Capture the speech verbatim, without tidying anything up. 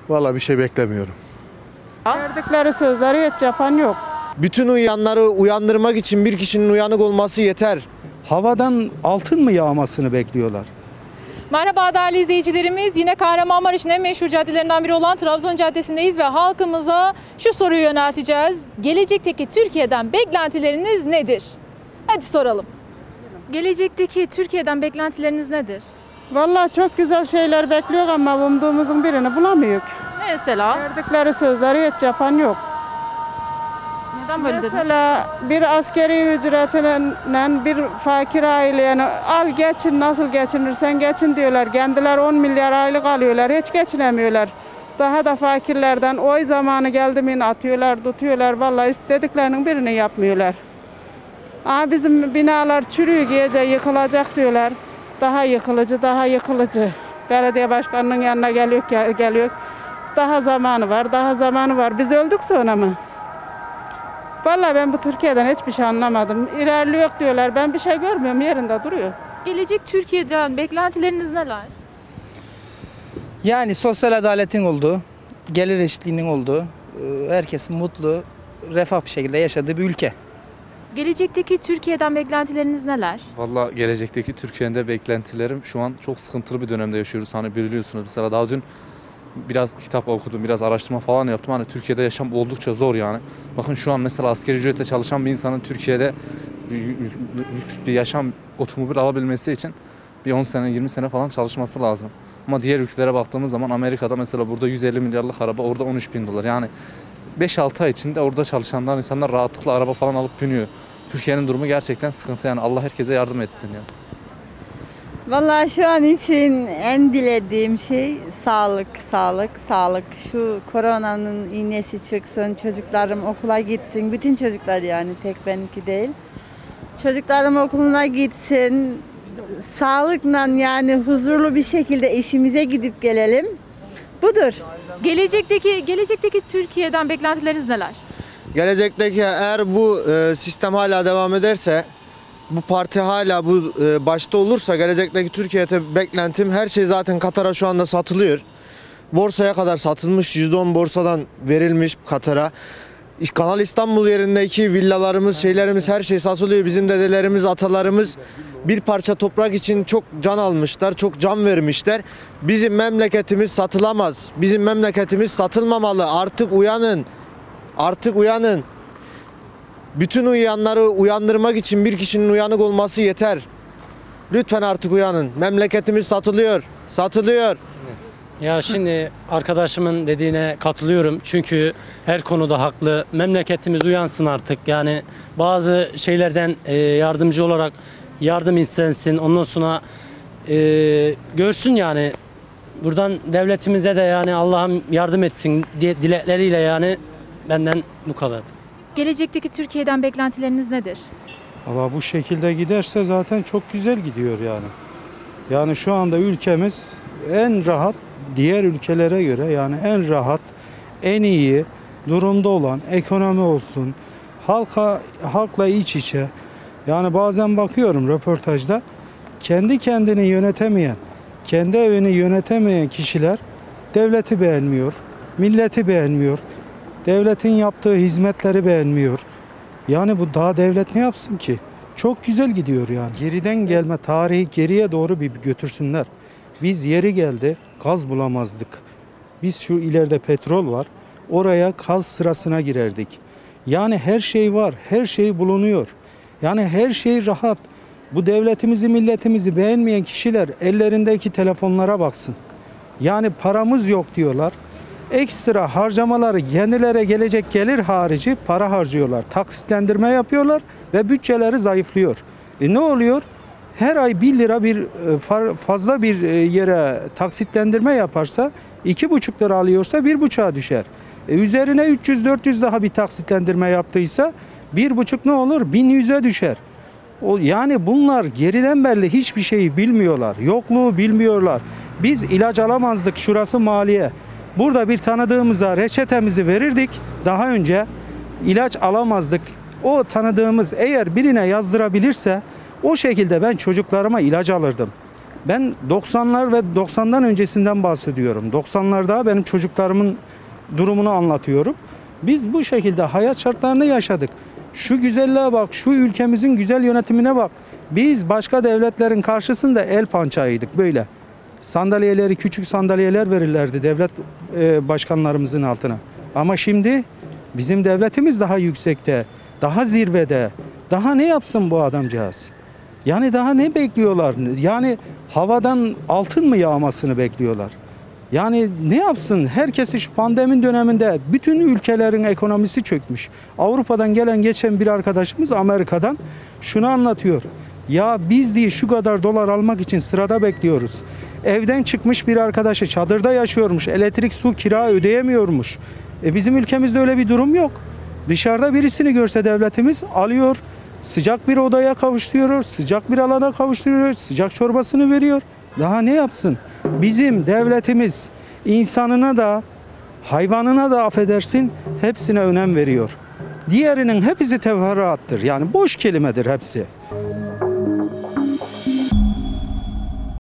Vallahi bir şey beklemiyorum. Verdikleri sözleri hiç yapan yok. Bütün uyuyanları uyandırmak için bir kişinin uyanık olması yeter. Havadan altın mı yağmasını bekliyorlar? Merhaba değerli izleyicilerimiz. Yine Kahramanmaraş'ın en meşhur caddelerinden biri olan Trabzon Caddesi'ndeyiz ve halkımıza şu soruyu yönelteceğiz. Gelecekteki Türkiye'den beklentileriniz nedir? Hadi soralım. Gelecekteki Türkiye'den beklentileriniz nedir? Vallahi çok güzel şeyler bekliyor ama umduğumuzun birini bulamıyoruz. Mesela? Verdikleri sözleri hiç yapan yok. Neden böyle dediniz? Mesela bir askeri ücretiyle bir fakir aileye al geçin, nasıl geçinirsen geçin diyorlar. Kendileri on milyar aylık alıyorlar, hiç geçinemiyorlar. Daha da fakirlerden oy zamanı geldi mi atıyorlar, tutuyorlar. Vallahi istediklerinin birini yapmıyorlar. Aa, bizim binalar çürüyor, gece yıkılacak diyorlar. Daha yıkılıcı, daha yıkılıcı. Belediye başkanının yanına geliyor, geliyor. Daha zamanı var, daha zamanı var. Biz öldük sonra mı? Vallahi ben bu Türkiye'den hiçbir şey anlamadım. İlerliyor diyorlar. Ben bir şey görmüyorum, yerinde duruyor. Gelecek Türkiye'den beklentileriniz neler? Yani sosyal adaletin olduğu, gelir eşitliğinin olduğu, herkesin mutlu, refah bir şekilde yaşadığı bir ülke. Gelecekteki Türkiye'den beklentileriniz neler? Valla gelecekteki Türkiye'de beklentilerim şu an çok sıkıntılı bir dönemde yaşıyoruz. Hani biliyorsunuz mesela daha dün biraz kitap okudum, biraz araştırma falan yaptım. Hani Türkiye'de yaşam oldukça zor yani. Bakın şu an mesela asgari ücretle çalışan bir insanın Türkiye'de bir, lüks bir yaşam otomobil alabilmesi için bir on sene yirmi sene falan çalışması lazım. Ama diğer ülkelere baktığımız zaman Amerika'da mesela burada yüz elli milyarlık araba orada on üç bin dolar. Yani beş altı ay içinde orada çalışanlar insanlar rahatlıkla araba falan alıp biniyor. Türkiye'nin durumu gerçekten sıkıntı yani Allah herkese yardım etsin yani. Vallahi şu an için en dilediğim şey sağlık, sağlık, sağlık. Şu koronanın iğnesi çıksın, çocuklarım okula gitsin. Bütün çocuklar yani, tek benimki değil. Çocuklarım okuluna gitsin. Sağlıkla yani huzurlu bir şekilde işimize gidip gelelim. Budur. Gelecekteki gelecekteki Türkiye'den beklentileriniz neler? Gelecekteki eğer bu e, sistem hala devam ederse, bu parti hala bu e, başta olursa gelecekteki Türkiye'de beklentim her şey zaten Katar'a şu anda satılıyor. Borsaya kadar satılmış, yüzde on borsadan verilmiş Katar'a. Kanal İstanbul yerindeki villalarımız, şeylerimiz her şey satılıyor. Bizim dedelerimiz, atalarımız bir parça toprak için çok can almışlar, çok can vermişler. Bizim memleketimiz satılamaz. Bizim memleketimiz satılmamalı. Artık uyanın. Artık uyanın. Bütün uyuyanları uyandırmak için bir kişinin uyanık olması yeter. Lütfen artık uyanın. Memleketimiz satılıyor. Satılıyor. Ya şimdi arkadaşımın dediğine katılıyorum. Çünkü her konuda haklı. Memleketimiz uyansın artık. Yani bazı şeylerden e, yardımcı olarak yardım istensin. Ondan sonra e, görsün yani. Buradan devletimize de yani Allah'ım yardım etsin diye dilekleriyle yani benden bu kadar. Gelecekteki Türkiye'den beklentileriniz nedir? Ama bu şekilde giderse zaten çok güzel gidiyor yani. Yani şu anda ülkemiz en rahat, diğer ülkelere göre yani en rahat, en iyi durumda olan, ekonomi olsun, halka halkla iç içe. Yani bazen bakıyorum röportajda, kendi kendini yönetemeyen, kendi evini yönetemeyen kişiler devleti beğenmiyor, milleti beğenmiyor, devletin yaptığı hizmetleri beğenmiyor. Yani bu daha devlet ne yapsın ki? Çok güzel gidiyor yani. Geriden gelme tarihi geriye doğru bir götürsünler. Biz yeri geldi gaz bulamazdık. Biz şu ileride petrol var. Oraya gaz sırasına girerdik. Yani her şey var. Her şey bulunuyor. Yani her şey rahat. Bu devletimizi, milletimizi beğenmeyen kişiler ellerindeki telefonlara baksın. Yani paramız yok diyorlar. Ekstra harcamaları kendilere gelecek gelir harici para harcıyorlar. Taksitlendirme yapıyorlar ve bütçeleri zayıflıyor. E ne oluyor? Her ay bir lira bir fazla bir yere taksitlendirme yaparsa iki buçuk lira alıyorsa bir buçuğa düşer. E üzerine üç yüz dört yüz daha bir taksitlendirme yaptıysa bir buçuk ne olur? bin yüze düşer. O, yani bunlar geriden belli hiçbir şeyi bilmiyorlar. Yokluğu bilmiyorlar. Biz ilaç alamazdık, şurası maliye. Burada bir tanıdığımıza reçetemizi verirdik. Daha önce ilaç alamazdık. O tanıdığımız eğer birine yazdırabilirse o şekilde ben çocuklarıma ilaç alırdım. Ben doksanlar ve doksandan öncesinden bahsediyorum. doksanlarda benim çocuklarımın durumunu anlatıyorum. Biz bu şekilde hayat şartlarını yaşadık. Şu güzelliğe bak, şu ülkemizin güzel yönetimine bak. Biz başka devletlerin karşısında el pançağıydık böyle. Sandalyeleri, küçük sandalyeler verirlerdi devlet e, başkanlarımızın altına. Ama şimdi bizim devletimiz daha yüksekte, daha zirvede. Daha ne yapsın bu adamcağız? Yani daha ne bekliyorlar? Yani havadan altın mı yağmasını bekliyorlar? Yani ne yapsın? Herkesi şu pandemin döneminde bütün ülkelerin ekonomisi çökmüş. Avrupa'dan gelen geçen bir arkadaşımız Amerika'dan şunu anlatıyor. Ya biz diye şu kadar dolar almak için sırada bekliyoruz. Evden çıkmış bir arkadaşı çadırda yaşıyormuş. Elektrik, su, kira ödeyemiyormuş. E bizim ülkemizde öyle bir durum yok. Dışarıda birisini görse devletimiz alıyor. Sıcak bir odaya kavuşturuyor, sıcak bir alana kavuşturuyor, sıcak çorbasını veriyor. Daha ne yapsın? Bizim devletimiz insanına da hayvanına da affedersin hepsine önem veriyor. Diğerinin hepsi teferruattır. Yani boş kelimedir hepsi.